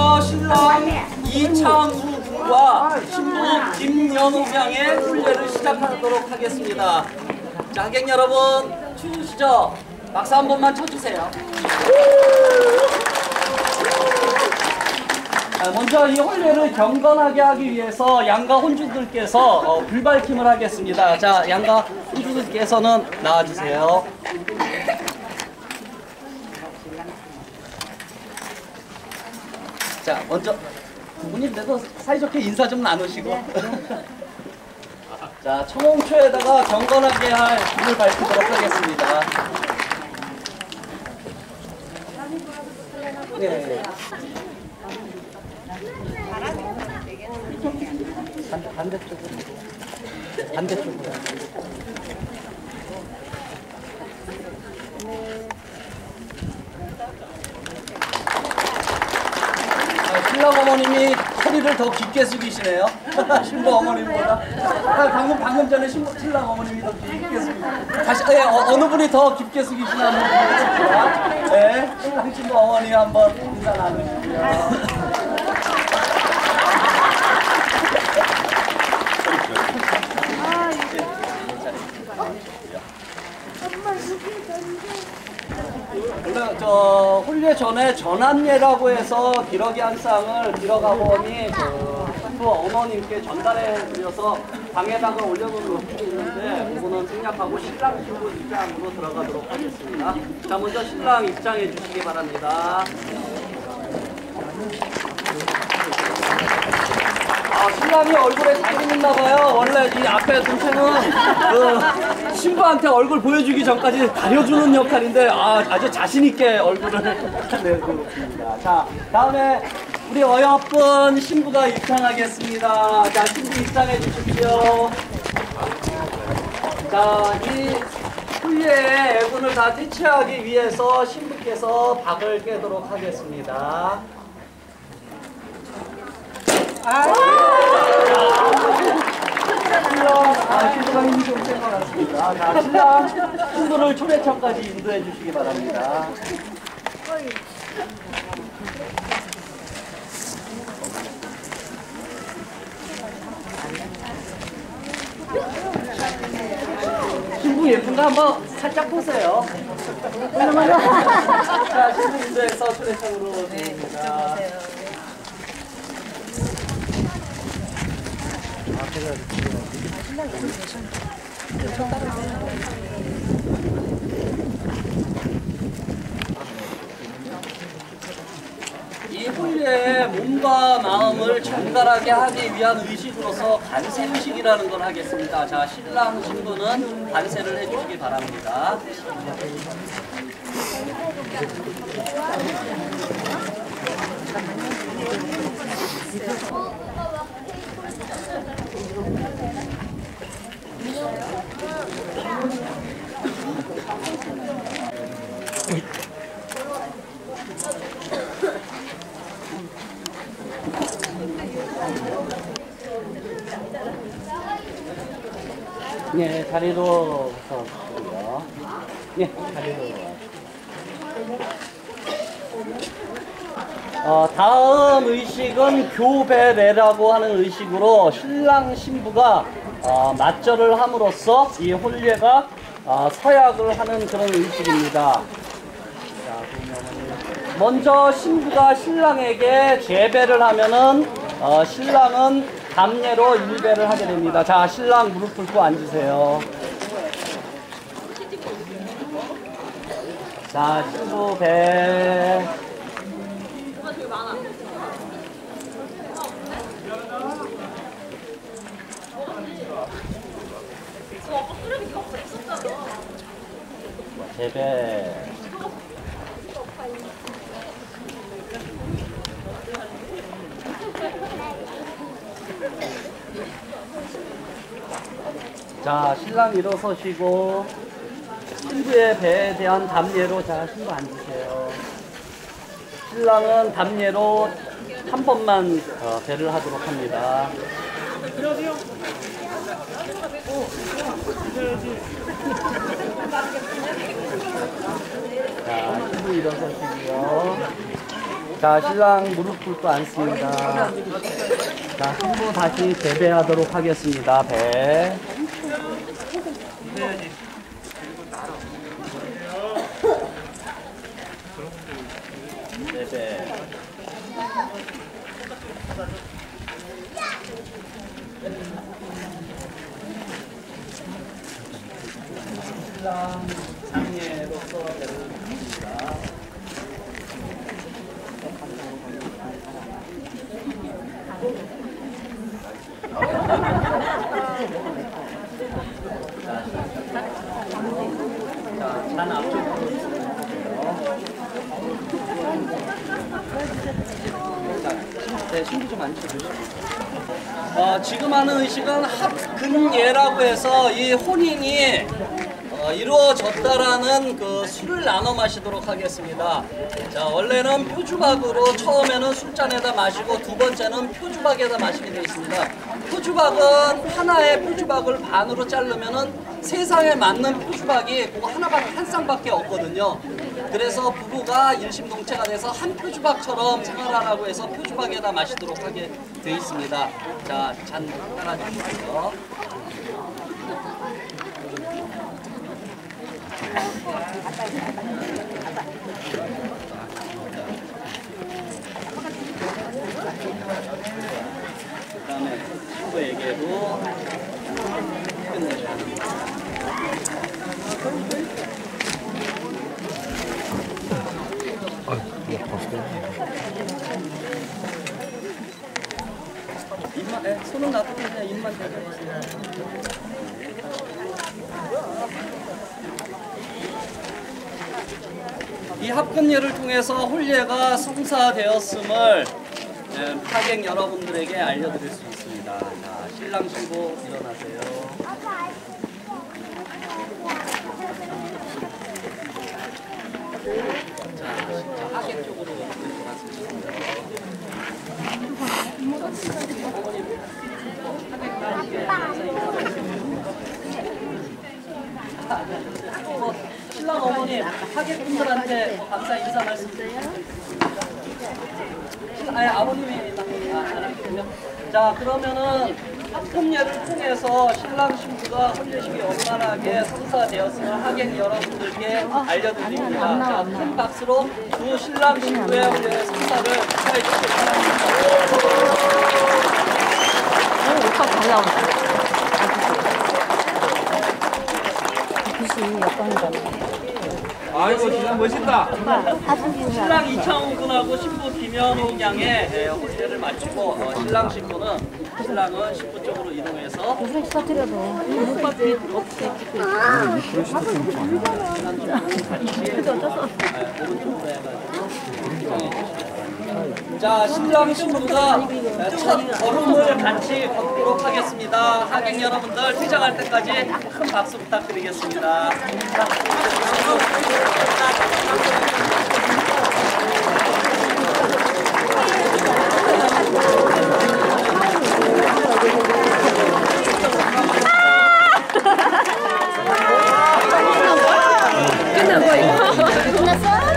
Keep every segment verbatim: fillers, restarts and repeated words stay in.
먼저 신랑 이창우 군과 신부 김연우 양의 훈례를 시작하도록 하겠습니다. 자, 하객 여러분 추우시죠? 박수 한 번만 쳐주세요. 자, 먼저 이 혼례를 경건하게 하기 위해서 양가 혼주들께서 어, 불밝힘을 하겠습니다. 자, 양가 혼주들께서는 나와주세요. 자, 먼저 두 분이 그래도 사이좋게 인사 좀 나누시고. 자, 청홍초에다가 경건하게 할 불을 밝히도록 하겠습니다. 네. 반대, 반대쪽으로. 반대쪽으로. 신랑 어머님이 허리를 더 깊게 숙이시네요. 신부 어머님보다. 방금 방금 전에 신부 신랑 어머님이 더 깊게 숙이시네요. 다시 예, 어, 어느 분이 더 깊게 숙이시나 한번 보겠습니다. 네, 신랑 신부 어머니 한번 인사 나누시고요. 원래 저 혼례 전에 전한예라고 해서 기러기 한 쌍을 기러가 보니 그 신부 어머님께 전달해 드려서 방에다가 올려놓은 것이 있는데 그거는 생략하고 신랑 신부 입장으로 들어가도록 하겠습니다. 자, 먼저 신랑 입장해 주시기 바랍니다. 아, 신랑이 얼굴에 자신 있나 봐요. 원래 이 앞에 동생은 그 신부한테 얼굴 보여주기 전까지 가려주는 역할인데 아, 아주 자신 있게 얼굴을 내고 있습니다. 자, 다음에 우리 어여쁜 신부가 입장하겠습니다. 자, 신부 입장해 주십시오. 자, 이 훈례의 애군을 다 퇴치하기 위해서 신부께서 박을 깨도록 하겠습니다. 아, 신랑, 아, 신부가 힘이 좀 센 것 같습니다. 자, 신랑, 신부를 초대천까지 인도해 주시기 바랍니다. 신부 예쁜가 한번 살짝 보세요. 자, 신부 인도해서 초대천으로 드립니다. 이 혼례에 몸과 마음을 정갈하게 하기 위한 의식으로서 간세 의식이라는 걸 하겠습니다. 자, 신랑 신부는 간세를 해주시기 바랍니다. 네, 자리로 서주시고요. 네, 자리로. 어, 다음 의식은 교배례라고 하는 의식으로 신랑 신부가 어, 맞절을 함으로써 이 혼례가 어, 서약을 하는 그런 의식입니다. 자, 먼저 신부가 신랑에게 제배를 하면은 어, 신랑은 담례로 일배를 하게 됩니다. 자, 신랑 무릎 꿇고 앉으세요. 자, 신부 배. 제배. 자, 신랑 일어서시고 신부의 배에 대한 담례로 자, 신부 앉으세요. 신랑은 담례로 한 번만 어, 배를 하도록 합니다. 자, 신부 일어서시고요. 자, 신랑 무릎 꿇고 앉습니다. 자, 신부 다시 배배하도록 하겠습니다. 배. 배배. 신랑 장례로서 배를 듭니다. 자, 잔 앞쪽으로 네, 신부 좀 앉혀주시죠. 어, 지금 하는 의식은 합근예라고 해서 이 혼인이 어, 이루어졌다라는 그 술을 나눠 마시도록 하겠습니다. 자, 원래는 표주박으로 처음에는 술잔에다 마시고 두 번째는 표주박에다 마시게 되어 있습니다. 표주박은 하나의 표주박을 반으로 자르면은 세상에 맞는 표주박이 그거 하나밖에 한 쌍밖에 없거든요. 그래서 부부가 일심동체가 돼서 한 표주박처럼 생활하라고 해서 표주박에다 마시도록 하게 되어 있습니다. 자, 잔 따라주시고요. 그 다음에 친구에게도 끝내줘야 합니다. 입만, 네, 손은 놔두고 그냥 입만 대줘주세요. 이 합금예를 통해서 혼례가 성사되었음을 네, 하객 여러분들에게 알려드릴 수 있습니다. 자, 신랑 신부 일어나세요. 자, 진짜 하객 쪽으로 들어가세요. 어, 신랑 어머니 하객분들한테 감사 인사 말씀드려요. 아니 아버님이 아, 자 그러면은 합금예를 통해서 신랑 신부가 혼례식이 원만하게 성사되었음을 하객 여러분들께 알려드립니다. 자, 큰 박수로 두 신랑 신부의 혼례 성사를 축하해 주시기 바랍니다. 오빠 잘 나온다. 빛이 역광이잖아. 아이고 진짜 멋있다. 신랑 이창호 군하고 신부 김현호 양의 예, 혼례를 마치고 어, 신랑 신부는 신랑은 신부 쪽으로 이동해서 요새 터뜨려도 오빠 빛 없게 찍고 있어. 오른쪽으로 해가지고 이동해 주시기 자, 신랑 신부가 첫 걸음을 같이 걷도록 하겠습니다. 하객 여러분들 퇴장할 때까지 큰 박수 부탁드리겠습니다. 끝나고 이거. 끝났어?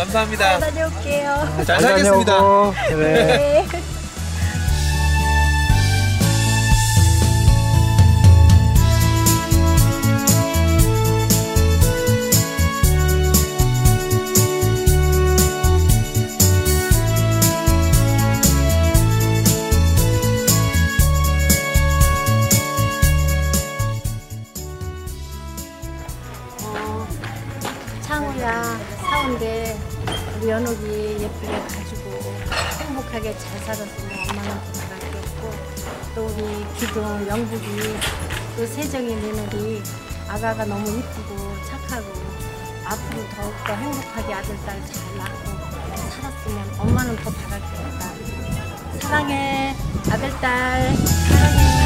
감사합니다. 다녀올게요. 잘 살겠습니다. 그래. 네. 어, 창우야 사온데 우리 연옥이 예쁘게 가지고 행복하게 잘 살았으면 엄마는 더 나갈 게 없고 또 우리 기둥 영국이 또 세정이 며느리 아가가 너무 이쁘고 착하고 앞으로 더욱더 행복하게 아들 딸 잘 낳고 살았으면 엄마는 더 바랄 게 없다. 사랑해 아들 딸 사랑해.